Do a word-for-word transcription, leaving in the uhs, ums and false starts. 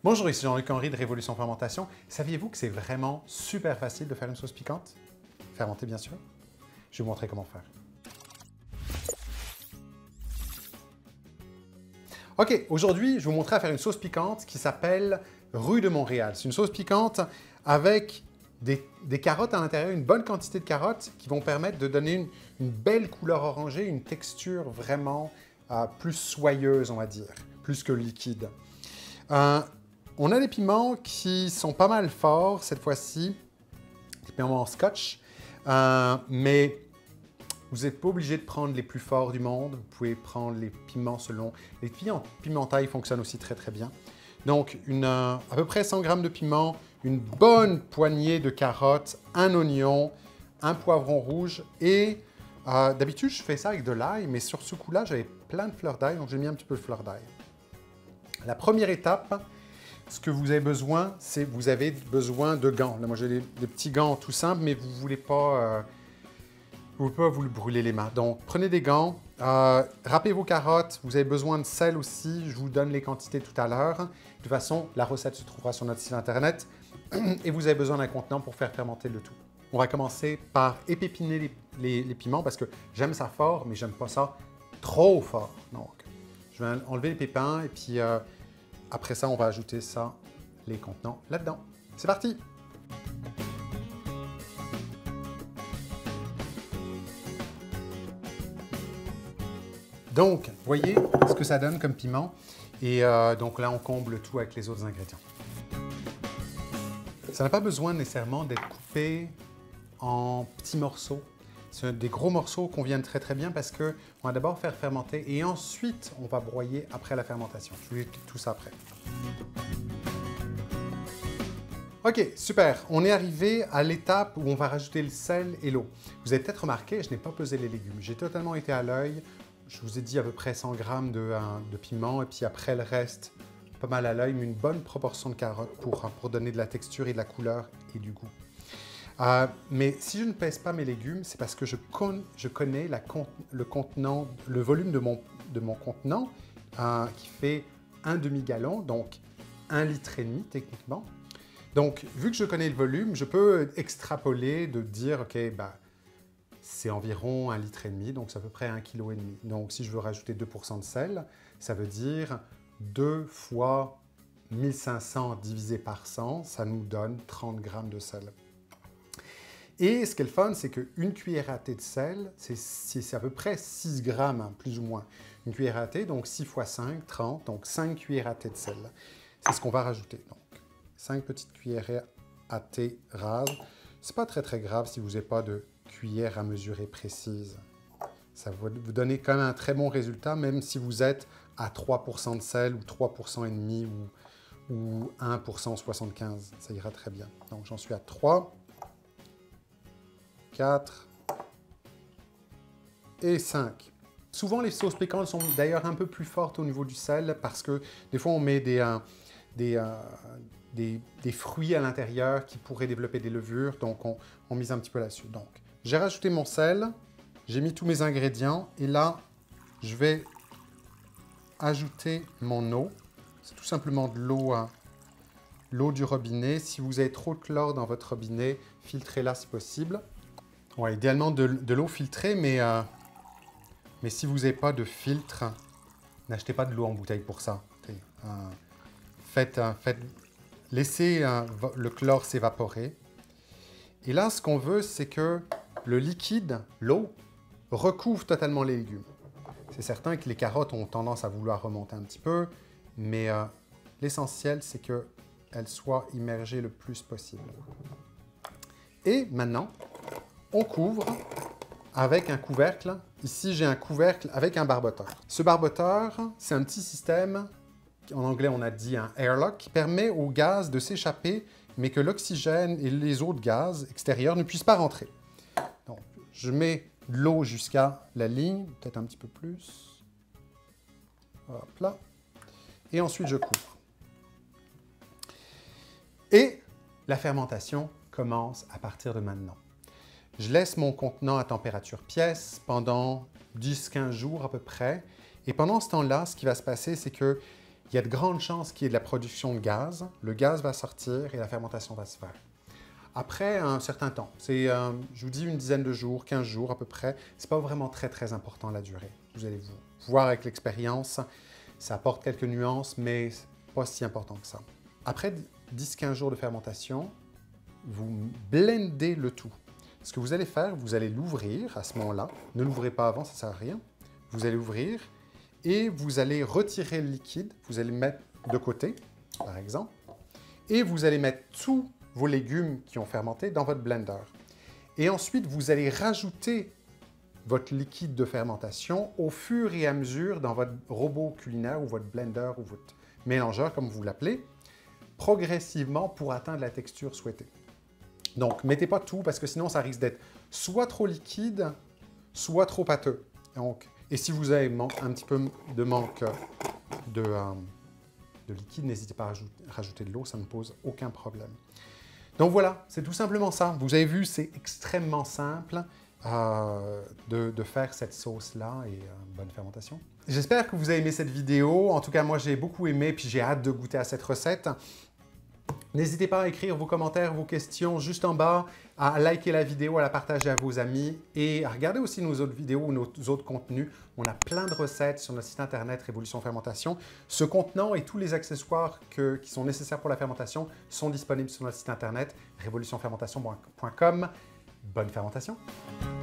Bonjour, ici Jean-Luc Henry de Révolution Fermentation. Saviez-vous que c'est vraiment super facile de faire une sauce piquante? Fermentée, bien sûr. Je vais vous montrer comment faire. Ok, aujourd'hui, je vais vous montrer à faire une sauce piquante qui s'appelle Rue de Montréal. C'est une sauce piquante avec des, des carottes à l'intérieur, une bonne quantité de carottes qui vont permettre de donner une, une belle couleur orangée, une texture vraiment euh, plus soyeuse, on va dire, plus que liquide. Euh, on a des piments qui sont pas mal forts cette fois-ci, des piments en scotch, euh, mais vous n'êtes pas obligé de prendre les plus forts du monde. Vous pouvez prendre les piments selon... Les piments pimentailles fonctionnent aussi très très bien. Donc, une, euh, à peu près cent grammes de piment, une bonne poignée de carottes, un oignon, un poivron rouge et euh, d'habitude, je fais ça avec de l'ail, mais sur ce coup-là, j'avais plein de fleurs d'ail, donc j'ai mis un petit peu de fleurs d'ail. La première étape, ce que vous avez besoin, c'est vous avez besoin de gants. Là, moi, j'ai des, des petits gants tout simples, mais vous ne voulez pas... Euh, Vous ne pouvez pas vous brûler les mains. Donc, prenez des gants, euh, râpez vos carottes. Vous avez besoin de sel aussi. Je vous donne les quantités tout à l'heure. De toute façon, la recette se trouvera sur notre site internet. Et vous avez besoin d'un contenant pour faire fermenter le tout. On va commencer par épépiner les, les, les piments parce que j'aime ça fort, mais j'aime pas ça trop fort. Donc, je vais enlever les pépins et puis euh, après ça, on va ajouter ça, les contenants là-dedans. C'est parti! Donc, voyez ce que ça donne comme piment. Et euh, donc là, on comble le tout avec les autres ingrédients. Ça n'a pas besoin nécessairement d'être coupé en petits morceaux. C'est des gros morceaux qu'on vient très très bien parce qu'on va d'abord faire fermenter et ensuite, on va broyer après la fermentation. Je vous explique tout ça après. Ok, super. On est arrivé à l'étape où on va rajouter le sel et l'eau. Vous avez peut-être remarqué, je n'ai pas pesé les légumes. J'ai totalement été à l'œil. Je vous ai dit à peu près cent grammes de, euh, de piment et puis après le reste, pas mal à l'œil, mais une bonne proportion de carottes pour, pour donner de la texture et de la couleur et du goût. Euh, mais si je ne pèse pas mes légumes, c'est parce que je, con, je connais la, le, contenant, le volume de mon, de mon contenant euh, qui fait un demi-gallon, donc un litre et demi techniquement. Donc, vu que je connais le volume, je peux extrapoler de dire, ok, bah, c'est environ un litre et demi, donc c'est à peu près un kilo et demi. Donc, si je veux rajouter deux pour cent de sel, ça veut dire deux fois mille cinq cents divisé par cent, ça nous donne trente grammes de sel. Et ce qui est le fun, c'est qu'une cuillère à thé de sel, c'est à peu près six grammes, plus ou moins. Une cuillère à thé, donc six fois cinq, trente, donc cinq cuillères à thé de sel. C'est ce qu'on va rajouter. Donc, cinq petites cuillères à thé rases. C'est pas très très grave si vous n'avez pas de cuillère à mesurer précise. Ça va vous donner quand même un très bon résultat, même si vous êtes à trois pour cent de sel ou trois pour cent et demi ou, ou un pour cent soixante-quinze. Ça ira très bien. Donc j'en suis à trois, quatre et cinq. Souvent les sauces piquantes sont d'ailleurs un peu plus fortes au niveau du sel parce que des fois on met des, euh, des, euh, des, des fruits à l'intérieur qui pourraient développer des levures, donc on, on mise un petit peu là-dessus. Donc j'ai rajouté mon sel, j'ai mis tous mes ingrédients et là, je vais ajouter mon eau. C'est tout simplement de l'eau hein, l'eau du robinet. Si vous avez trop de chlore dans votre robinet, filtrez-la si possible. Ouais, idéalement de, de l'eau filtrée, mais, euh, mais si vous n'avez pas de filtre, n'achetez pas de l'eau en bouteille pour ça. Euh, faites, euh, faites, laissez euh, le chlore s'évaporer. Et là, ce qu'on veut, c'est que le liquide, l'eau, recouvre totalement les légumes. C'est certain que les carottes ont tendance à vouloir remonter un petit peu, mais euh, l'essentiel, c'est qu'elles soient immergées le plus possible. Et maintenant, on couvre avec un couvercle. Ici, j'ai un couvercle avec un barboteur. Ce barboteur, c'est un petit système, en anglais, on a dit un airlock, qui permet au gaz de s'échapper, mais que l'oxygène et les autres gaz extérieurs ne puissent pas rentrer. Donc, je mets de l'eau jusqu'à la ligne, peut-être un petit peu plus. Hop là. Et ensuite, je couvre. Et la fermentation commence à partir de maintenant. Je laisse mon contenant à température pièce pendant dix à quinze jours à peu près. Et pendant ce temps-là, ce qui va se passer, c'est que il y a de grandes chances qu'il y ait de la production de gaz. Le gaz va sortir et la fermentation va se faire. Après un certain temps, c'est, euh, je vous dis, une dizaine de jours, quinze jours à peu près, c'est pas vraiment très très important la durée. Vous allez vous voir avec l'expérience, ça apporte quelques nuances, mais pas si important que ça. Après dix à quinze jours de fermentation, vous blendez le tout. Ce que vous allez faire, vous allez l'ouvrir à ce moment-là. Ne l'ouvrez pas avant, ça ne sert à rien. Vous allez ouvrir et vous allez retirer le liquide. Vous allez le mettre de côté, par exemple. Et vous allez mettre tous vos légumes qui ont fermenté dans votre blender. Et ensuite, vous allez rajouter votre liquide de fermentation au fur et à mesure dans votre robot culinaire ou votre blender ou votre mélangeur, comme vous l'appelez, progressivement pour atteindre la texture souhaitée. Donc, mettez pas tout parce que sinon, ça risque d'être soit trop liquide, soit trop pâteux. Donc, et si vous avez un petit peu de manque de, euh, de liquide, n'hésitez pas à rajouter, rajouter de l'eau, ça ne pose aucun problème. Donc voilà, c'est tout simplement ça. Vous avez vu, c'est extrêmement simple euh, de, de faire cette sauce-là et euh, bonne fermentation. J'espère que vous avez aimé cette vidéo. En tout cas, moi, j'ai beaucoup aimé puis j'ai hâte de goûter à cette recette. N'hésitez pas à écrire vos commentaires, vos questions juste en bas, à liker la vidéo, à la partager à vos amis et à regarder aussi nos autres vidéos ou nos autres contenus. On a plein de recettes sur notre site internet Révolution Fermentation. Ce contenant et tous les accessoires que, qui sont nécessaires pour la fermentation sont disponibles sur notre site internet révolution fermentation point com. Bonne fermentation!